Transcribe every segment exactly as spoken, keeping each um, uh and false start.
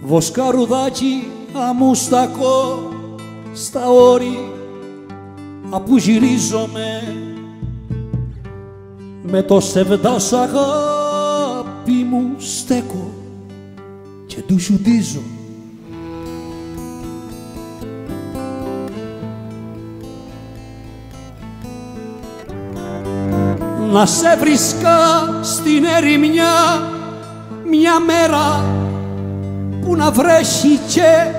βοσκαρουδάκι αμούστακο στα όρη απού γυρίζομαι με το σεβδάς αγάπη μου στέκω και του σιουδίζω. Να σε βρίσκα στην ερημιά μια μέρα που να βρέχει και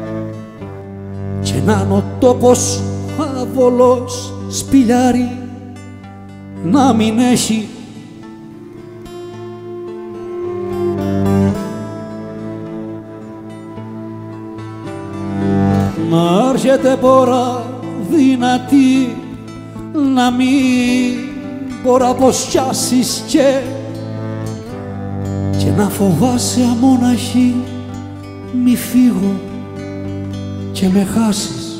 και να 'ν ο τόπος άβολος σπηλιάρι να μην έχει. Να έρχεται πόρα δυνατή να μην μπορώ πως πιάσεις και και να φοβάσαι αμόναχη μη φύγω και με χάσεις.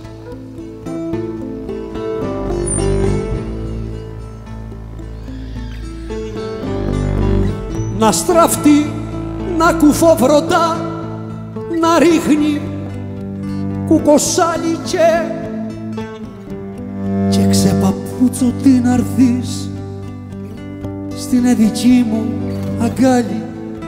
Να στραφτεί, να κουφοβροντά, να ρίχνει κουκοσάλι και και ξεπαπούτσω τι να έρθεις στην εδική μου αγκάλι.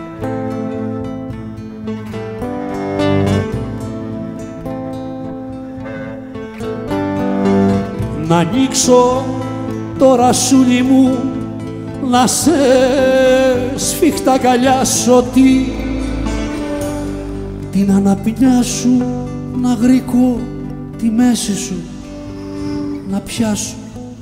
Να ανοίξω το ρασούλι μου να σε σφίχτα αγκαλιάσω τι την αναπνιά σου να γρικώ τη μέση σου να πιάσω.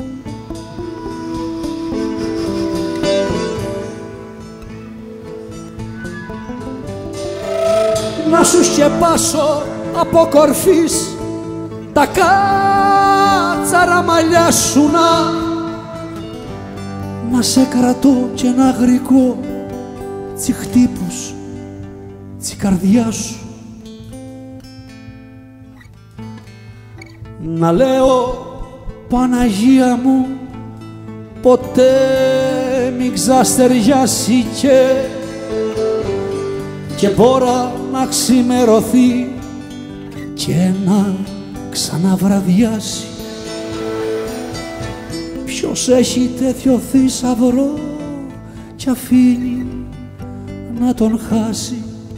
Να σου σκεπάσω από κορφής τα κάτσαρα μαλλιά σου να να σε κρατώ και να γρικώ τσι χτύπους τσι καρδιά σου. Να λέω Παναγία μου ποτέ μη ξαστεριάσει και και πόρα να ξημερωθεί και να ξαναβραδιάσει. Ποιος έχει τέτοιο θησαυρό κι αφήνει να τον χάσει.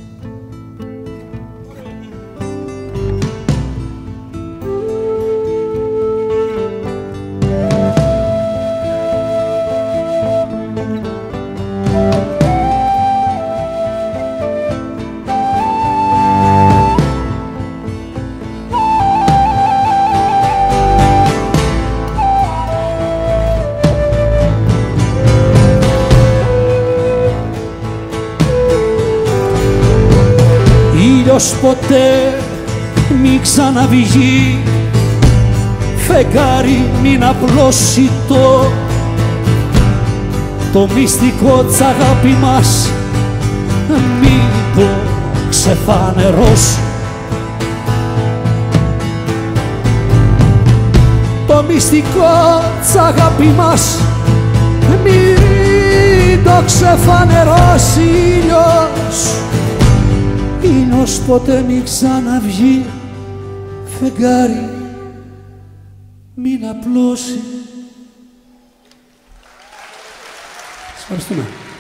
Ήλιος ποτέ μη ξαναβγεί, φεγγάρι μην απλώσει το το μυστικό της αγάπη μας μην το ξεφανερώσει. Το μυστικό της αγάπη μας μην το ξεφανερώσει. Ήλιος ήλιος ποτέ μη ξαναβγεί, φεγγάρι μην απλώσει. Σας ευχαριστούμε.